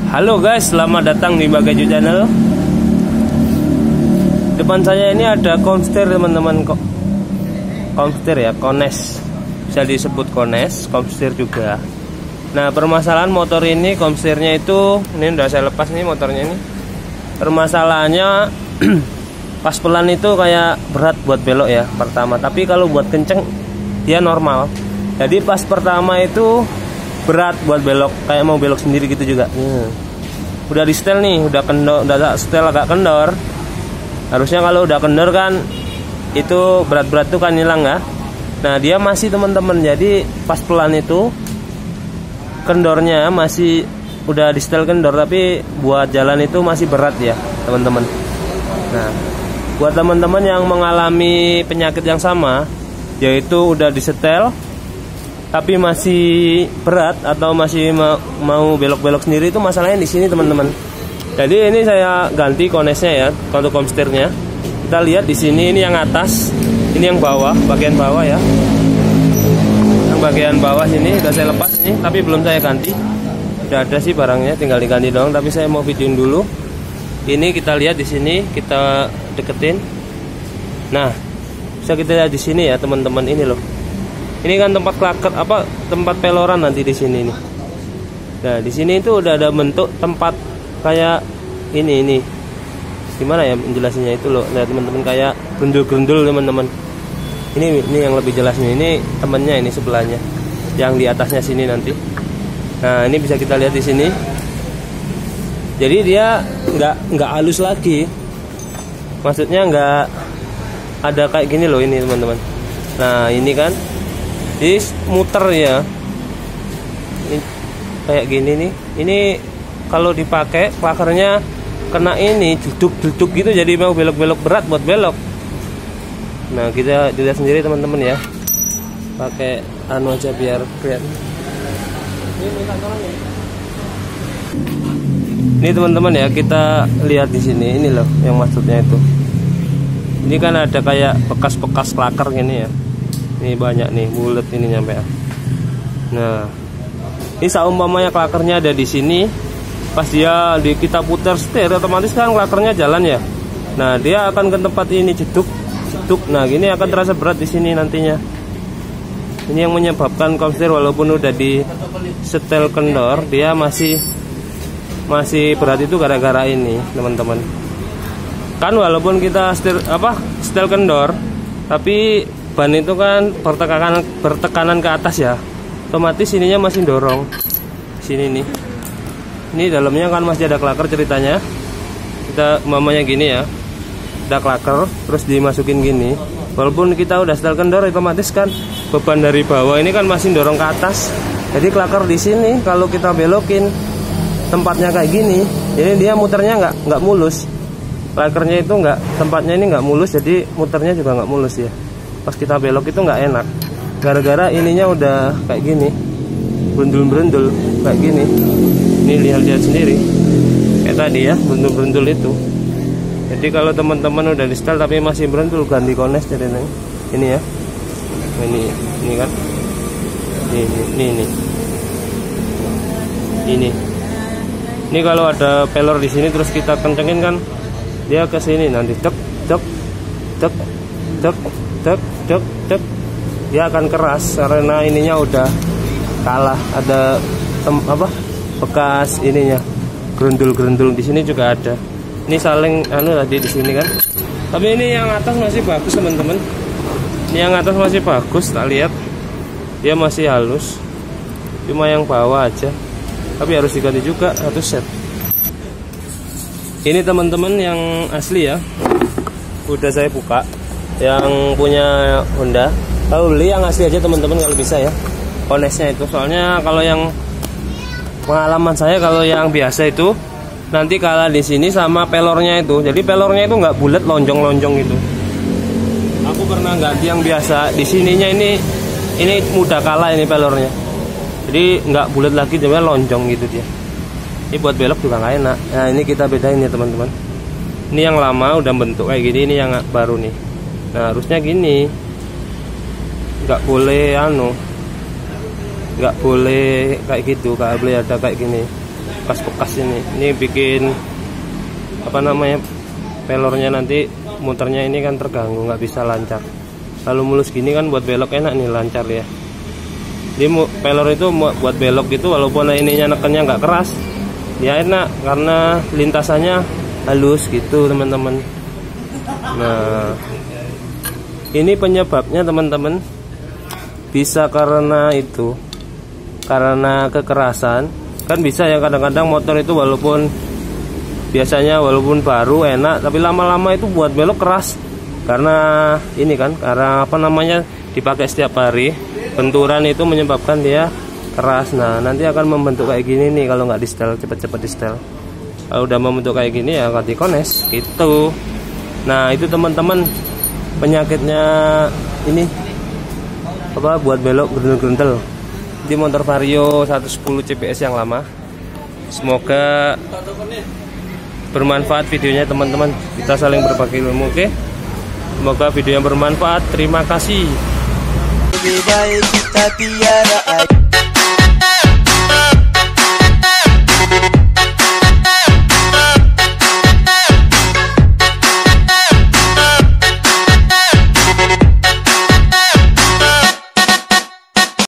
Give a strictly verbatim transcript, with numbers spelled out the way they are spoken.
Halo guys, selamat datang di Bagaju Channel. Depan saya ini ada Comster teman-teman, kok Comster ya, Kones, bisa disebut Kones, Comster juga. Nah permasalahan motor ini, Comsternya itu, ini udah saya lepas nih motornya ini. Permasalahannya pas pelan itu kayak berat buat belok ya pertama, tapi kalau buat kenceng dia normal. Jadi pas pertama itu berat buat belok, kayak mau belok sendiri gitu juga. Hmm. Udah di setel nih, udah kendor, udah setel agak kendor. Harusnya kalau udah kendor kan itu berat-berat tuh kan hilang ya. Nah dia masih teman-teman, jadi pas pelan itu kendornya masih udah di setel kendor, tapi buat jalan itu masih berat ya teman-teman. Nah buat teman-teman yang mengalami penyakit yang sama, yaitu udah disetel tapi masih berat atau masih mau belok-belok sendiri, itu masalahnya di sini teman-teman. Jadi ini saya ganti konesnya ya, untuk Comsternya. Kita lihat di sini, ini yang atas, ini yang bawah, bagian bawah ya. Yang bagian bawah sini udah saya lepas ini, tapi belum saya ganti. Udah ada sih barangnya, tinggal diganti doang. Tapi saya mau videoin dulu. Ini kita lihat di sini, kita deketin. Nah, bisa kita lihat di sini ya teman-teman, ini loh. Ini kan tempat klaker apa tempat peloran nanti di sini nih. Nah, di sini itu udah ada bentuk tempat kayak ini ini. Gimana ya penjelasannya itu loh. Lihat teman-teman, kayak gerundul-gerundul teman-teman. Ini ini yang lebih jelas nih. Ini temennya ini sebelahnya. Yang di atasnya sini nanti. Nah, ini bisa kita lihat di sini. Jadi dia nggak nggak halus lagi. Maksudnya nggak ada kayak gini loh ini teman-teman. Nah, ini kan jadi muter ya, ini kayak gini nih. Ini kalau dipakai klakernya kena ini duduk-duduk gitu, jadi mau belok-belok berat buat belok. Nah kita dilihat sendiri teman-teman ya, pakai anu aja biar kelihatan. Ini teman-teman ya, kita lihat di sini, ini loh yang maksudnya itu. Ini kan ada kayak bekas-bekas klaker gini ya. Ini banyak nih, bulat ini nyampe. Nah, ini saumpamanya klakernya ada di sini, pas dia di kita putar setir, otomatis kan klakernya jalan ya. Nah, dia akan ke tempat ini jeduk, jeduk. Nah, gini akan terasa berat di sini nantinya. Ini yang menyebabkan Comster walaupun udah di setel kendor, dia masih masih berat itu gara-gara ini, teman-teman. Kan walaupun kita setel apa setel kendor, tapi ban itu kan bertekanan bertekanan ke atas ya, otomatis ininya masih dorong sini nih. Ini dalamnya kan masih ada klaker ceritanya. Kita mamanya gini ya, ada klaker terus dimasukin gini. Walaupun kita udah setel kendor, otomatis kan beban dari bawah ini kan masih dorong ke atas. Jadi klaker di sini kalau kita belokin tempatnya kayak gini, jadi dia muternya nggak nggak mulus. Klakernya itu nggak, tempatnya ini nggak mulus, jadi muternya juga nggak mulus ya. Pas kita belok itu nggak enak, gara-gara ininya udah kayak gini, berundul-berundul kayak gini. Ini lihat-lihat sendiri, kayak tadi ya, berundul-berundul itu. Jadi kalau teman-teman udah di setel tapi masih berundul, ganti kones jadi neng. Ini ya, ini ini kan, ini ini ini ini. Ini kalau ada pelor di sini terus kita kencengin kan, dia ke sini nanti cek cek cek cek cek cek cek, dia akan keras karena ininya udah kalah, ada tem, apa bekas ininya gerundul-gerundul. Di sini juga ada. Ini saling anu tadi di sini kan. Tapi ini yang atas masih bagus teman-teman. Ini yang atas masih bagus, tak lihat dia masih halus. Cuma yang bawah aja, tapi harus diganti juga satu set. Ini teman-teman yang asli ya, udah saya buka. Yang punya Honda, kalau beli yang asli aja teman-teman kalau bisa ya, konesnya itu. Soalnya kalau yang pengalaman saya, kalau yang biasa itu nanti kalah di sini sama pelornya itu. Jadi pelornya itu nggak bulat, lonjong-lonjong gitu. Aku pernah ganti yang biasa, di sininya ini ini mudah kalah ini pelornya. Jadi nggak bulat lagi, cuma lonjong gitu dia. Ini buat belok juga nggak enak. Nah ini kita bedain ya teman-teman. Ini yang lama udah bentuk kayak gini, ini yang baru nih. Nah harusnya gini, nggak boleh anu, nggak boleh kayak gitu, nggak boleh ada kayak gini. bekas-bekas ini. Ini bikin apa namanya, pelornya nanti muternya ini kan terganggu, nggak bisa lancar. Kalau mulus gini kan buat belok enak nih, lancar ya. Jadi pelor itu buat belok gitu, walaupun ininya nekennya nggak keras, ya enak karena lintasannya halus gitu teman-teman. Nah, ini penyebabnya teman-teman bisa karena itu, karena kekerasan. Kan bisa ya kadang-kadang motor itu walaupun biasanya walaupun baru enak, tapi lama-lama itu buat belok keras. Karena ini kan, karena apa namanya, dipakai setiap hari, benturan itu menyebabkan dia keras. Nah, nanti akan membentuk kayak gini nih kalau nggak di setel, cepet-cepet di setel. Kalau udah membentuk kayak gini ya ganti kones gitu. Nah, itu teman-teman penyakitnya ini apa, buat belok gerendel-gerendel di motor Vario seratus sepuluh C P S yang lama. Semoga bermanfaat videonya teman-teman, kita saling berbagi ilmu. Oke, semoga video yang bermanfaat. Terima kasih. Lebih baik kita tiada